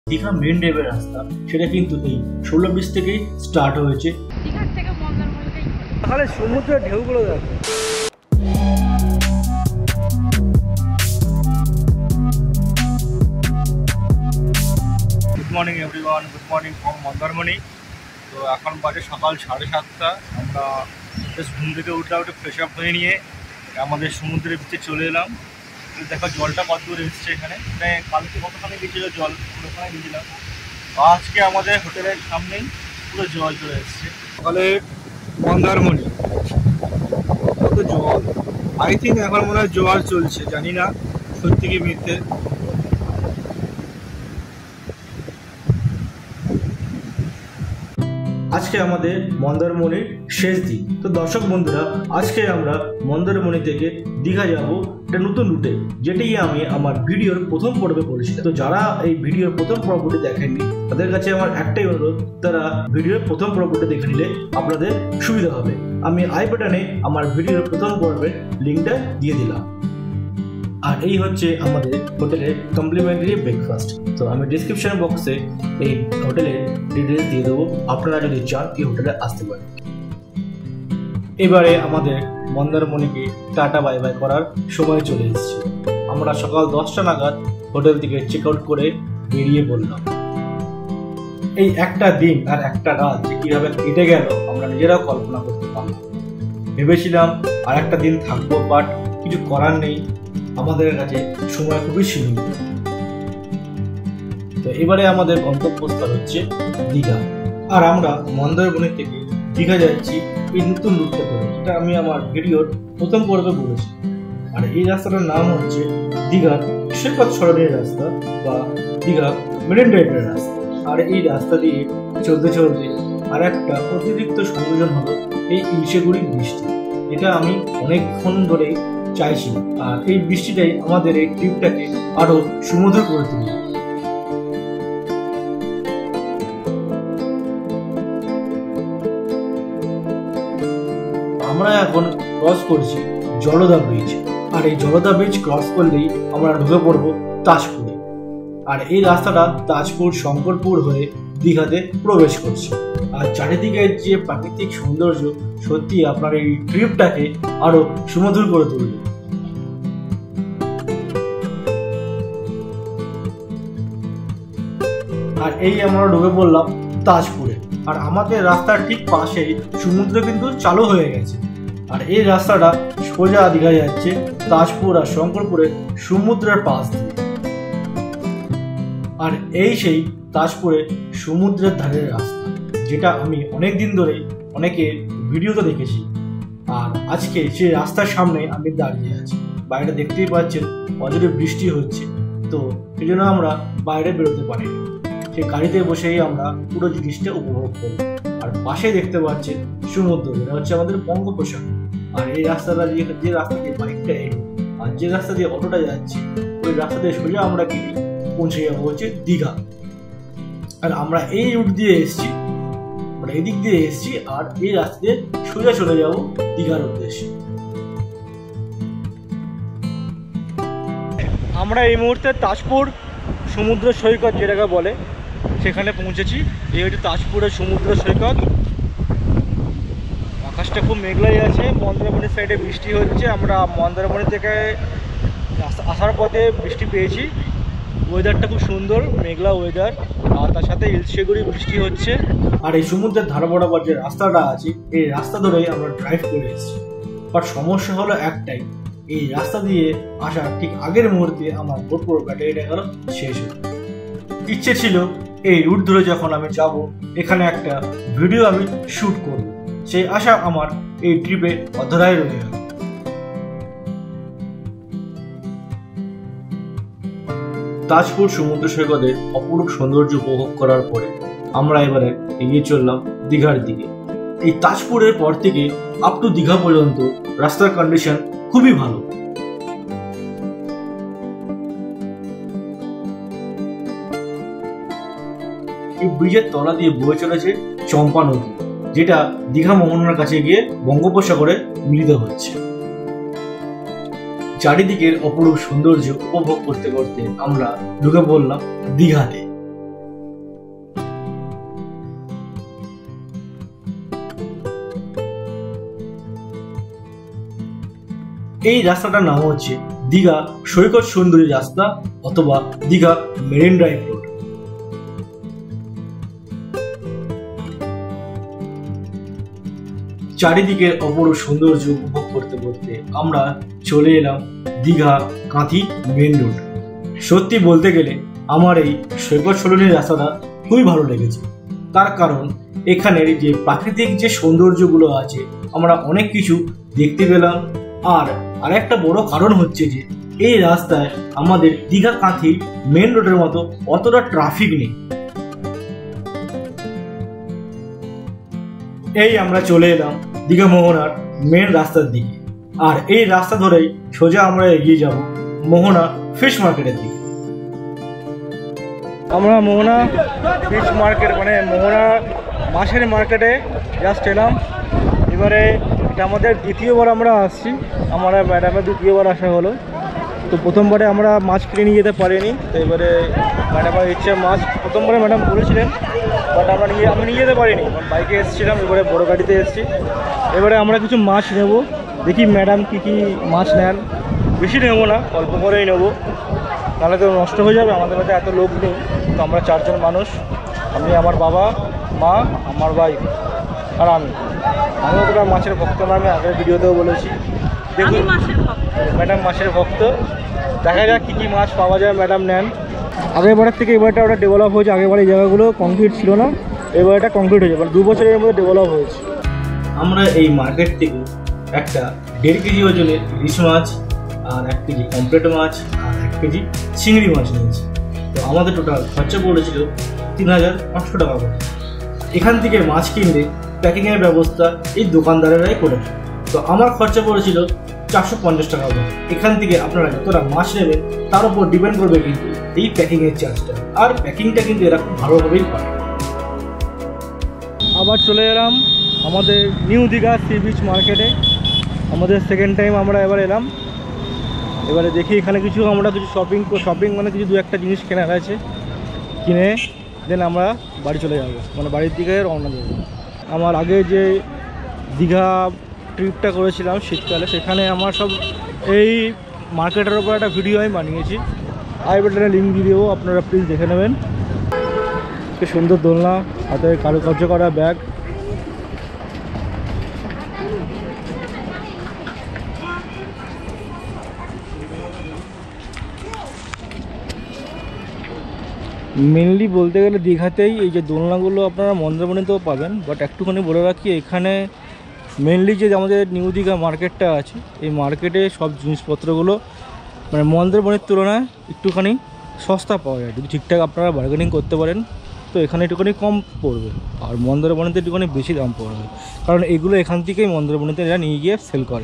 Digha main ড্রাইভের রাস্তা সেটা কিন্তু এই 16 ব্রিজ থেকেই স্টার্ট হয়েছে। দীঘার থেকে মন্দারমণিতেই তাহলে সমুদ্রের ঢেউগুলো দেখো। Good morning everyone, good morning from Mandarmani. তো এখন বাজে সকাল 7:30। আমরা জাস্ট ঘুম থেকে উঠলাম, একটু ফ্রেশ আপ হয়ে নিয়ে আমাদের সমুদ্রের ভিতরে চলে এলাম। দেখো জলটা কত দূর এসছে এখানে, মানে কালকে কতখানি গেছিলো জল, পুরোখানে গেছিলাম। আজকে আমাদের হোটেলের সামনেই পুরো জল চলে এসছে। সকালে মন্দারমণি কত জল, আই থিঙ্ক এখন মনে হয় জোয়ার চলছে, জানি না সত্যি কি মিথ্যে। আজকে আমাদের মন্দারমণির শেষ দিন। তো দর্শক বন্ধুরা, আজকে আমরা মন্দারমণি থেকে দীঘা যাব একটা নতুন রুটে, যেটি আমি আমার ভিডিওর প্রথম পর্বে বলেছিলাম। তো যারা এই ভিডিওর প্রথম পর্বটি দেখেননি তাদের কাছে আমার একটাই অনুরোধ, তারা ভিডিওর প্রথম পর্বটি দেখে নিলে আপনাদের সুবিধা হবে। আমি আই বাটনে আমার ভিডিওর প্রথম পর্বের লিঙ্কটা দিয়ে দিলাম। আর এই হচ্ছে আমাদের হোটেলের কমপ্লিমেন্টারি ব্রেকফাস্ট। তো আমি ডিসক্রিপশন বক্সে এই হোটেলের ডিটেলস দিয়ে দেবো, আপনারা যদি চান এই হোটেলে আসতে পারেন। এবারে আমাদের মন্দারমণিকে টাটা বাই বাই করার সময় চলে এসেছে। আমরা সকাল 10টা নাগাদ হোটেল থেকে চেক আউট করে বেরিয়ে পড়লাম। এই একটা দিন আর একটা রাত যে কিভাবে কেটে গেল আমরা নিজেরাও কল্পনা করতে পারলাম। ভেবেছিলাম আর একটা দিন থাকবো, বাট কিছু করার নেই, আমাদের কাছে সময় খুবই সীমিত। তো এবারে আমাদের গন্তব্যস্থল হচ্ছে দীঘা, আর আমরা মন্দারমণি থেকে দীঘা যাচ্ছি এই নতুন রুটটা করে, যেটা আমি আমার ভিডিওর প্রথম পর্বে বলেছি। আর এই রাস্তাটার নাম হচ্ছে দীঘার সৈকত সরণের রাস্তা বা দীঘা মেরিন ড্রাইভের রাস্তা। আর এই রাস্তা দিয়ে চলতে চলতে আর একটা অতিরিক্ত সংযোজন হলো এই ইলশেগুড়ি বৃষ্টি, এটা আমি অনেকক্ষণ ধরে চাইছি। আর এই বৃষ্টিটাই আমাদের এই ট্রিপটাকে আরো সুমধুর করে তুলবে। আমরা এখন ক্রস করছি জলদা ব্রিজ, আর এই জলদা ব্রিজ ক্রস করলেই আমরা ঢুকে পড়বো তাজপুরে। আর এই রাস্তাটা তাজপুর শঙ্করপুর হয়ে দীঘাতে প্রবেশ করছে। আর চারিদিকে যে প্রাকৃতিক সৌন্দর্য সত্যি আপনার এই ট্রিপটাকে আরো সুমধুর করে তুলবে। আর এই আমরা ঢুকে পড়লাম তাজপুরে, আর আমাদের রাস্তার ঠিক পাশেই সমুদ্র কিন্তু চালু হয়ে গেছে। আর এই রাস্তাটা সোজা দীঘা যাচ্ছে তাজপুর আর শঙ্করপুরের সমুদ্রের পাশ দিয়ে। আর এই সেই তাজপুরে সমুদ্রের ধারের রাস্তা, যেটা আমি অনেক দিন ধরে অনেকে ভিডিওতে দেখেছি। আর আজকে সেই রাস্তার সামনে আমি দাঁড়িয়ে আছি। বাইরে দেখতেই পাচ্ছেন অজরে বৃষ্টি হচ্ছে, তো সেই জন্য আমরা বাইরে বেরোতে পারিনি। সেই গাড়িতে বসেই আমরা পুরো জিনিসটা উপভোগ করি। আর পাশে দেখতে পাচ্ছেন সমুদ্র, এটা হচ্ছে আমাদের বঙ্গোপসাগর। আর এই রাস্তাটা যে রাস্তা দিয়ে বাইকটা এলো আর যে রাস্তা দিয়ে অটোটা যাচ্ছে, ওই রাস্তা দিয়ে সোজা আমরা কি পৌঁছে যাবো হচ্ছে দীঘা। আর আমরা এই রুট দিয়ে এসেছি, আমরা এদিক দিয়ে এসেছি, আর এই রাস্তা দিয়ে সোজা চলে যাবো দীঘার উদ্দেশ্যে। আমরা এই মুহূর্তে তাজপুর সমুদ্র সৈকত যেটাকে বলে সেখানে পৌঁছেছি। এই হচ্ছে তাজপুরের সমুদ্র সৈকত। আকাশটা খুব মেঘলাই আছে, মন্দারমণির সাইডে বৃষ্টি হচ্ছে। আমরা মন্দারমণি থেকে আসার পথে বৃষ্টি পেয়েছি। ওয়েদারটা খুব সুন্দর, মেঘলা ওয়েদার, আর তার সাথে ইলশেগুড়ি বৃষ্টি হচ্ছে। আর এই সমুদ্রের ধার বরাবর যে রাস্তাটা আছে, এই রাস্তা ধরেই আমরা ড্রাইভ করে এসেছি। বাট সমস্যা হলো একটাই, এই রাস্তা দিয়ে আসার ঠিক আগের মুহূর্তে আমার গোপ্রো ব্যাটারিটা গেল শেষ হলো। ইচ্ছে ছিল এই রুট ধরে যখন আমি যাব এখানে একটা ভিডিও আমি শুট করব, সেই আশা আমার এই ট্রিপে অধরাই রয়ে গেল। তাজপুর সমুদ্র সৈকতের অপরূপ সৌন্দর্য উপভোগ করার পরে আমরা এবারে এগিয়ে চললাম দীঘার দিকে। এই তাজপুরের পর থেকে আপ টু দীঘা পর্যন্ত রাস্তার কন্ডিশন খুবই ভালো। এই ব্রিজের তলা দিয়ে বয়ে চলেছে চম্পা নদী, যেটা দীঘা মোহনার কাছে গিয়ে বঙ্গোপসাগরে মিলিত হচ্ছে। চারিদিকের অপরূপ সৌন্দর্য উপভোগ করতে করতে আমরা ঢুকে পড়লাম দীঘাতে। এই রাস্তাটার নাম হচ্ছে দীঘা সৈকত সুন্দরী রাস্তা অথবা দীঘা মেরিন ড্রাইভ রোড। চারিদিকের অপরূপ সৌন্দর্য উপভোগ করতে করতে আমরা চলে এলাম দীঘা কাঁথি মেন রোড। সত্যি বলতে গেলে আমার এই সৈকত সলনির রাস্তাটা খুবই ভালো লেগেছে, তার কারণ এখানের যে প্রাকৃতিক যে সৌন্দর্যগুলো আছে আমরা অনেক কিছু দেখতে পেলাম। আর আরেকটা বড় কারণ হচ্ছে যে এই রাস্তায় আমাদের দীঘা কাঁথি মেন রোডের মতো অতটা ট্রাফিক নেই। এই আমরা চলে এলাম দীঘা মোহনার মেন রাস্তার দিকে, আর এই রাস্তা ধরেই সোজা আমরা এগিয়ে যাব মোহনা ফিশ মার্কেটের দিকে। আমরা মোহনা ফিশ মার্কেট মানে মোহনা মাছের মার্কেটে জাস্ট এলাম। এবারে এটা আমাদের দ্বিতীয়বার আমরা আসছি, আমরা ম্যাডামের দ্বিতীয়বার আসা হলো। তো প্রথমবারে আমরা মাছ কিনে নিয়ে যেতে পারিনি, তো এবারে ম্যাডামের ইচ্ছে মাছ প্রথমবারে ম্যাডাম বলেছিলেন, বাট আমি নিয়ে যেতে পারিনি, বাইকে এসেছিলাম, এবারে বড় গাড়িতে এসেছি। এবারে আমরা কিছু মাছ নেব, দেখি ম্যাডাম কী কী মাছ নেন। বেশি নেবো না, অল্প করেই নেবো, নাহলে তো নষ্ট হয়ে যাবে। আমাদের কাছে এত লোক নেই, তো আমরা 4 জন মানুষ, আমি, আমার বাবা, মা, আমার ভাই আর আমি অতটা মাছের ভক্ত না, আমি আগের ভিডিওতেও বলেছি। দেখুন ম্যাডাম মাছের ভক্ত, দেখা যাক কী কী মাছ পাওয়া যায় ম্যাডাম নেন। আগেরবারের থেকে এবারটা ওটা ডেভেলপ হয়েছে, আগেরবার এই জায়গাগুলো কংক্রিট ছিল না, এবার এটা কংক্রিট হয়েছে, মানে 2 বছরের মধ্যে ডেভেলপ হয়েছে। আমরা এই মার্কেট থেকে একটা 1.5 কেজি ওজনের ইলিশ মাছ আর 1 কেজি কমপ্লেট মাছ আর 1 কেজি চিংড়ি মাছ নিয়েছি। তো আমাদের টোটাল খরচা পড়েছিল 3500 টাকা করে। এখান থেকে মাছ কিনলে প্যাকিংয়ের ব্যবস্থা এই দোকানদারেরাই করে। তো আমার খরচা পড়েছিল 450 টাকা করে। এখান থেকে আপনারা যতটা মাছ নেবেন তার উপর ডিপেন্ড করবে কিন্তু এই প্যাকিংয়ের চার্জটা, আর প্যাকিংটা কিন্তু এরা খুব ভালোভাবেই করে। আবার চলে এলাম আমাদের নিউ দীঘা সি বিচ মার্কেটে, আমাদের সেকেন্ড টাইম আমরা এবার এলাম। এবারে দেখি এখানে আমরা কিছু শপিং মানে কিছু 2-1টা জিনিস কেনার আছে, কিনে দেন আমরা বাড়ি চলে যাব, মানে বাড়ির দিকে রওনা দেবো। আমার আগে যে দীঘা ট্রিপটা করেছিলাম শীতকালে, সেখানে আমার সব এই মার্কেটের ওপর একটা ভিডিও আমি বানিয়েছি, আই বাটনে লিঙ্ক দিয়ে দেবো, আপনারা প্লিজ দেখে নেবেন। কি সুন্দর দোলনা, হাতে কারুকার্য করা ব্যাগ। মেনলি বলতে গেলে দীঘাতেই এই যে দোলনাগুলো আপনারা মন্দারমণিতেও পাবেন, বাট একটুখানি বলে রাখি এখানে মেনলি যে আমাদের নিউ দীঘা মার্কেটটা আছে, এই মার্কেটে সব জিনিসপত্রগুলো মানে মন্দারমণির তুলনায় একটুখানি সস্তা পাওয়া যায়। যদি ঠিকঠাক আপনারা বার্গেনিং করতে পারেন তো এখানে একটুখানি কম পড়বে, আর মন্দারমণিতে একটুখানি বেশি দাম পড়বে, কারণ এগুলো এখান থেকেই মন্দারমণিতে এরা নিয়ে গিয়ে সেল করে।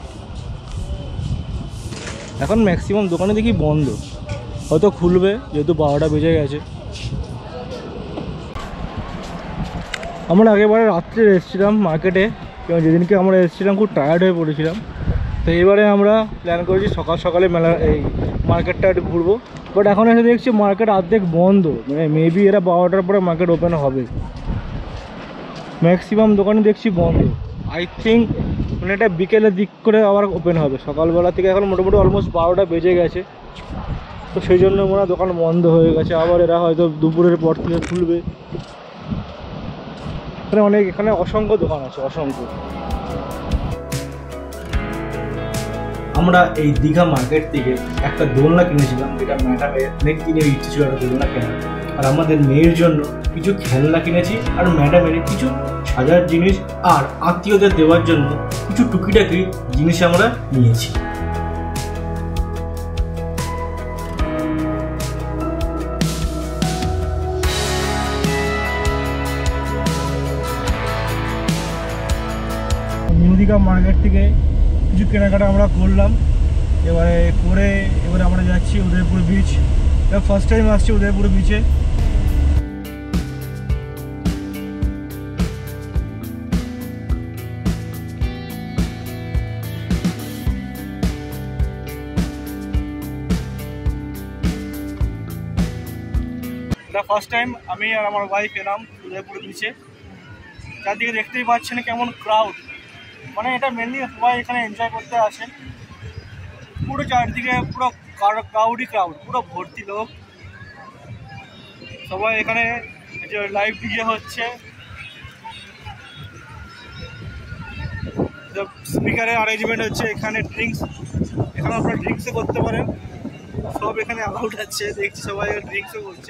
এখন ম্যাক্সিমাম দোকানে দেখি বন্ধ, হয়তো খুলবে যেহেতু 12টা বেজে গেছে। আমরা আগেবারে রাত্রে এসেছিলাম মার্কেটে, এবং যেদিনকে আমরা এসেছিলাম খুব টায়ার্ড হয়ে পড়েছিলাম। তো এবারে আমরা প্ল্যান করেছি সকালে এই মার্কেটটা একটু ঘুরবো, বাট এখন এসে দেখছি মার্কেট অর্ধেক বন্ধ, মানে মেবি এরা 12টার পরে মার্কেট ওপেন হবে। ম্যাক্সিমাম দোকানে দেখছি বন্ধ, আই থিঙ্ক মানে এটা বিকেলের দিক করে আবার ওপেন হবে। সকালবেলা থেকে এখন মোটামুটি অলমোস্ট 12টা বেজে গেছে, তো সেই জন্য মনে হয় দোকান বন্ধ হয়ে গেছে। আবার এরা হয়তো দুপুরের পর থেকে খুলবে। এখানে অসংখ্য দোকান আছে, অসংখ্য। আমরা এই দীঘা মার্কেট থেকে একটা দোলনা কিনেছিলাম, যেটা ম্যাডামের অনেক দিনের ইচ্ছে ছিল একটা দোলনা কেনা, আর আমাদের মেয়ের জন্য কিছু খেলনা কিনেছি, আর ম্যাডামের কিছু সাজার জিনিস আর আত্মীয়দের দেওয়ার জন্য কিছু টুকিটাকি জিনিস আমরা নিয়েছি। নিউ দীঘা মার্কেট থেকে কিছু কেনাকাটা আমরা করলাম, এবারে আমরা যাচ্ছি উদয়পুর বিচ। ফার্স্ট টাইম আসছি উদয়পুর বিচে। ফার্স্ট টাইম আমি আর আমার ওয়াইফ এলাম উদয়পুর বিচে। চারদিকে দেখতেই পাচ্ছেন কেমন ক্রাউড, মানে এটা মেনলি সবাই এখানে এনজয় করতে আসে। পুরো চারদিকে পুরো ক্রাউডই ক্রাউড, পুরো ভর্তি লোক। সবাই এখানে লাইভ ডিজে হচ্ছে, স্পিকারের অ্যারেঞ্জমেন্ট হচ্ছে, এখানে ড্রিঙ্কস, এখানে আপনারা ড্রিঙ্কসও করতে পারেন, সব এখানে অ্যালাউড আছে। দেখছি সবাই ড্রিঙ্কসও করছে।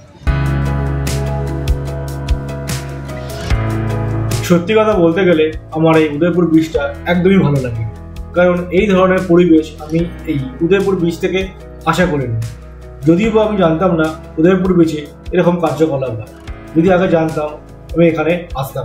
সত্যি কথা বলতে গেলে আমার এই উদয়পুর বিচটা একদমই ভালো লাগে, কারণ এই ধরনের পরিবেশ আমি এই উদয়পুর বিচ থেকে আশা করিনি। যদিও বা আমি জানতাম না উদয়পুর বিচে এরকম কার্যকলাপ হয়, যদি আগে জানতাম আমি এখানে আসতাম।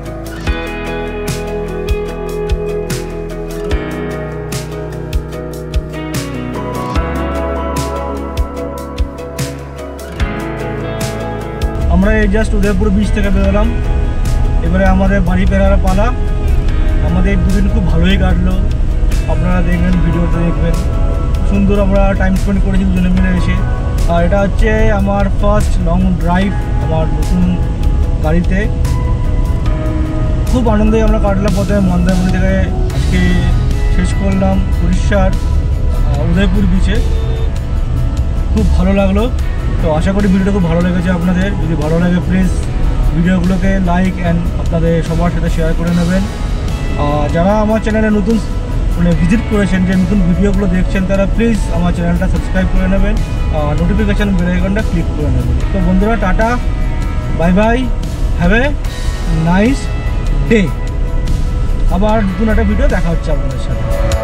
আমরা এই জাস্ট উদয়পুর বিচ থেকে বেরোলাম, এবারে আমাদের বাড়ি ফেরার পালা। আমাদের দুদিন খুব ভালোই কাটলো, আপনারা দেখবেন, ভিডিওতে দেখবেন, সুন্দর আমরা টাইম স্পেন্ড করেছি দুজনে মিলে এসে। আর এটা হচ্ছে আমার ফার্স্ট লং ড্রাইভ আমার নতুন গাড়িতে। খুব আনন্দে আমরা কাটলাম। প্রথমে মন্দারমণি থেকে আজকে শেষ করলাম উড়িষ্যার উদয়পুর বিচে, খুব ভালো লাগলো। তো আশা করি ভিডিওটা খুব ভালো লেগেছে আপনাদের। যদি ভালো লাগে প্লিজ ভিডিওগুলোকে লাইক অ্যান্ড আপনাদের সবার সাথে শেয়ার করে নেবেন। যারা আমার চ্যানেলে নতুন ভিজিট করেছেন, যে নতুন ভিডিওগুলো দেখছেন, তারা প্লিজ আমার চ্যানেলটা সাবস্ক্রাইব করে নেবেন, নোটিফিকেশান বেল আইকনটা ক্লিক করে নেবেন। তো বন্ধুরা, tata, bye bye, have a nice day. আবার নতুন একটা ভিডিও দেখা হচ্ছে আপনাদের সাথে।